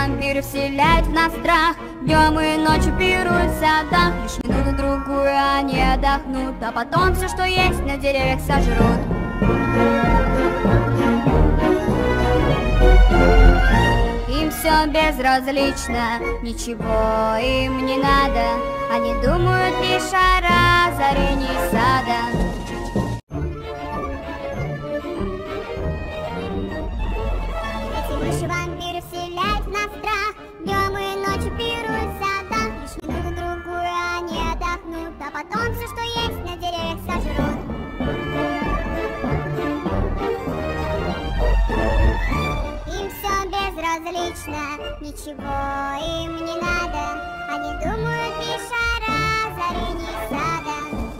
вампиры вселяют в нас страх. Днем и ночью пируют в садах. Лишь минуту-другую они отдохнут, а потом все, что есть, на деревьях сожрут. Им все безразлично, ничего им не надо. Они думают лишь о разорении сада. Эти мыши-вампиры вселяют в нас страх. Днем и ночью пируют в садах. Лишь минуту-другую они отдохнут, а потом все, что есть, на деревьях сожрут. Им все безразлично, ничего им не надо. Они думают лишь о разорении сада.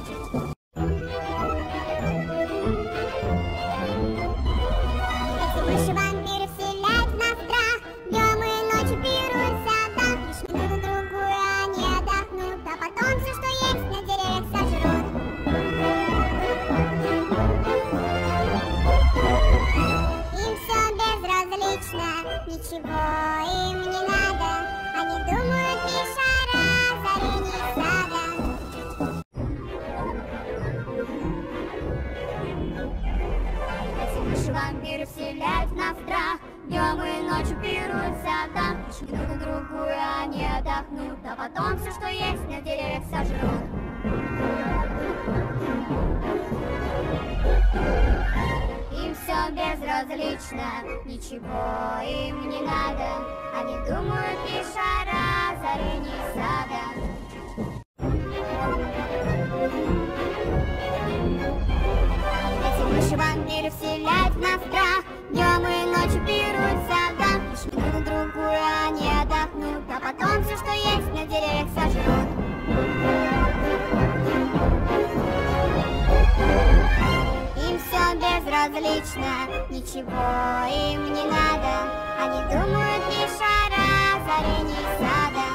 Эти мыши-вампиры вселяют в нас страх. Днем и ночью пируют в садах. Лишь минуту-другую они отдохнут, а потом все, что есть, на деревьях сожрут. Им все безразлично, ничего им не надо. Они думают лишь о разорении сада. Эти мыши-вампиры вселяют в нас страх. Днем и ночью пируют в садах. Лишь минуту-другую они отдохнут, а потом все, что есть, на деревьях сожрут. Им все безразлично, ничего им не надо. Они думают лишь о разорении сада. Эти мыши-вампиры вселяют в нас страх. Днем и ночью пируют в садах. Лишь минуту-другую они отдохнут, а потом все, что есть, на деревьях сожрут. Им все безразлично, ничего им не надо. Они думают лишь о разорении сада.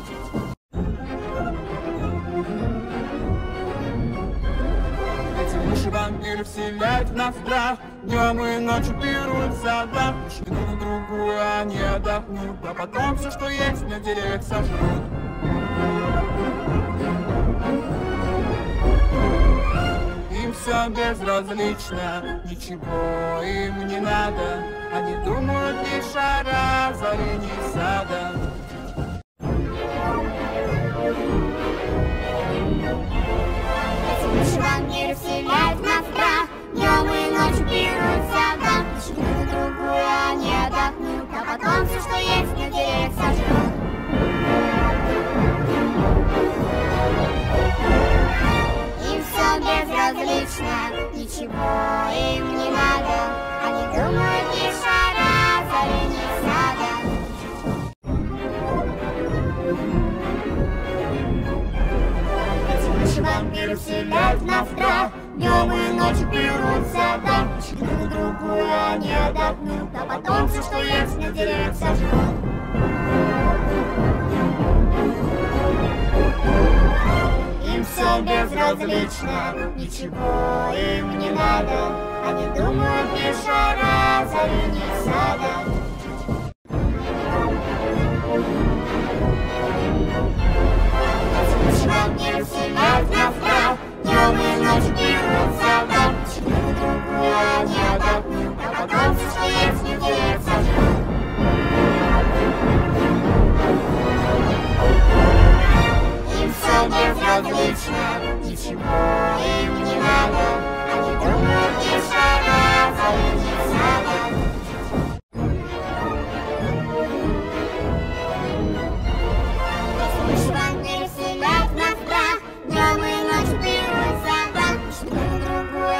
Эти мыши-вампиры вселяют в нас страх. Днем и ночью пируют в садах. Лишь минуту-другую они отдохнут, а потом все, что есть, на деревьях сожрут. Им все безразлично, ничего им не надо. Они думают лишь о разорении сада. Эти мыши-вампиры вселяют в нас страх. Днем и ночью пируют в садах. Лишь минуту-другую они отдохнут, а потом все, что есть, на деревьях сожрут. Им все безразлично, ничего им не надо. Они думают лишь о разорении сада. Эти мыши-вампиры вселяют в нас страх. Днем и ночью пируют в садах. Лишь минуту-другую они отдохнут, а потом все, что есть, на деревьях сожрут. Им все безразлично, ничего им не надо. Они думают лишь о разорении сада. Эти мыши-вампиры вселяют в нас страх. Днем и ночью пируют в садах. Лишь минуту-другую они отдохнут, а потом все, что есть, на деревьях сожрут. Им все безразлично, ничего им не надо. Они думают лишь о разорении сада. Эти мыши-вампиры вселяют в нас страх. Днем и ночью пируют в садах. Лишь минуту-другую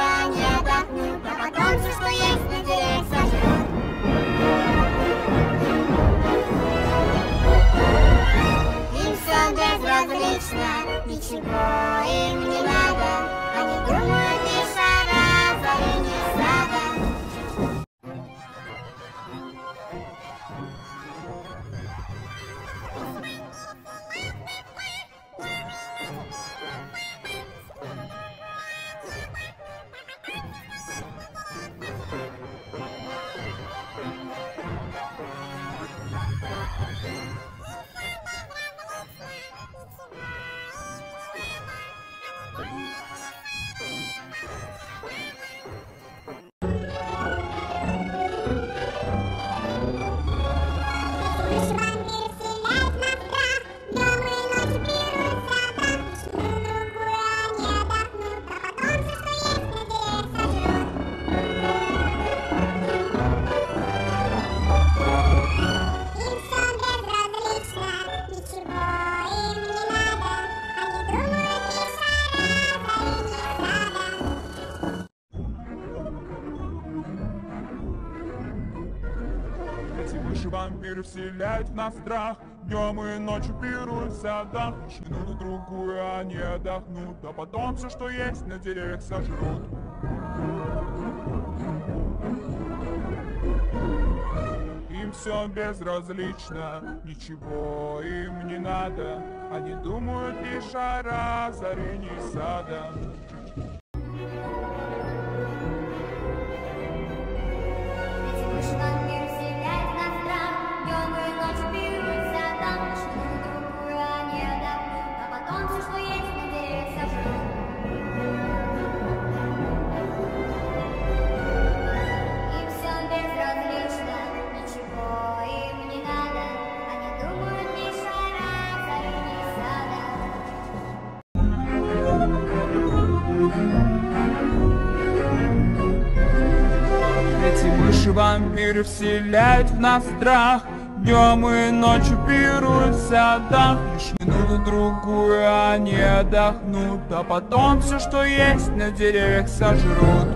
мыши вампиры вселяют в нас страх. Днем и ночью пируют в садах. Лишь минуту-другую они отдохнут, а потом все, что есть на деревьях, сожрут. Им все безразлично, ничего им не надо. Они думают лишь о разорении сада. Эти мыши-вампиры вселяют в нас страх. Днем и ночью пируют в садах. Лишь минуту-другую они отдохнут, а потом все, что есть на деревьях, сожрут.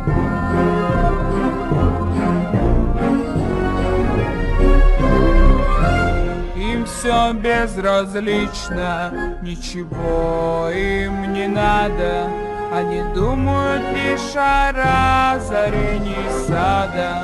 Им все безразлично, ничего им не надо. Они думают лишь о разорении сада.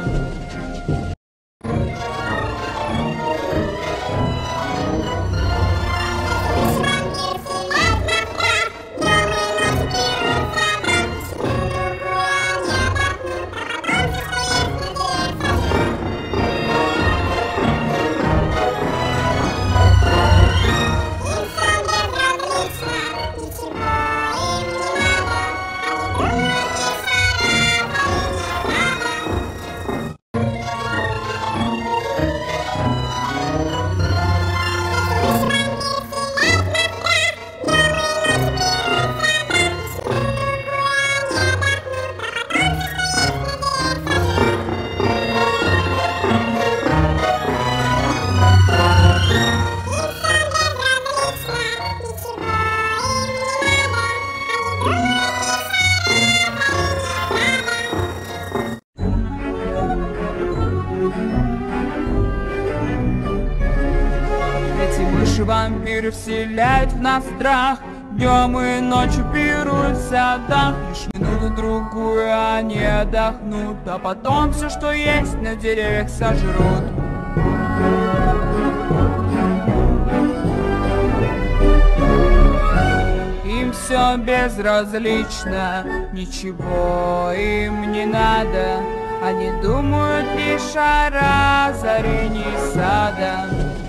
Мыши-вампиры вселяют в нас страх. Днем и ночью пируют в садах. Лишь минуту-другую они отдохнут, а потом все, что есть на деревьях, сожрут. Им все безразлично, ничего им не надо. Они думают лишь о разорении сада.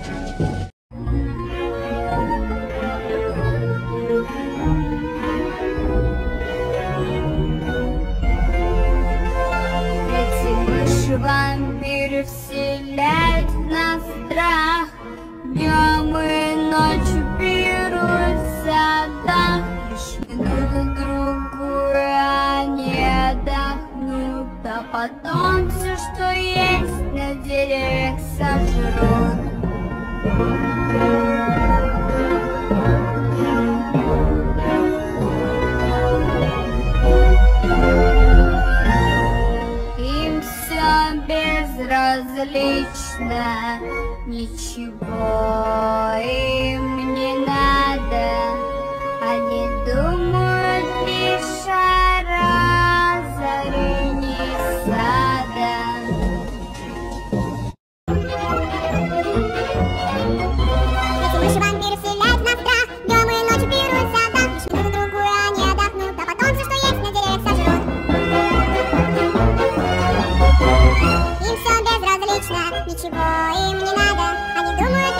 Вампиры вселяют в нас страх. Днем и ночью пируют в садах. Лишь минуту-другую они отдохнут, а потом все, что есть на деревьях, сожрут. Безразлично, ничего им не надо. Они думают лишь о разорении сада. Эти мыши-вампиры вселяют в нас страх. Днем и ночью пируют в садах. Лишь минуту-другую они отдохнут, а потом все, что есть на деревьях, сожрут. Им все безразлично, ничего им не надо. Они думают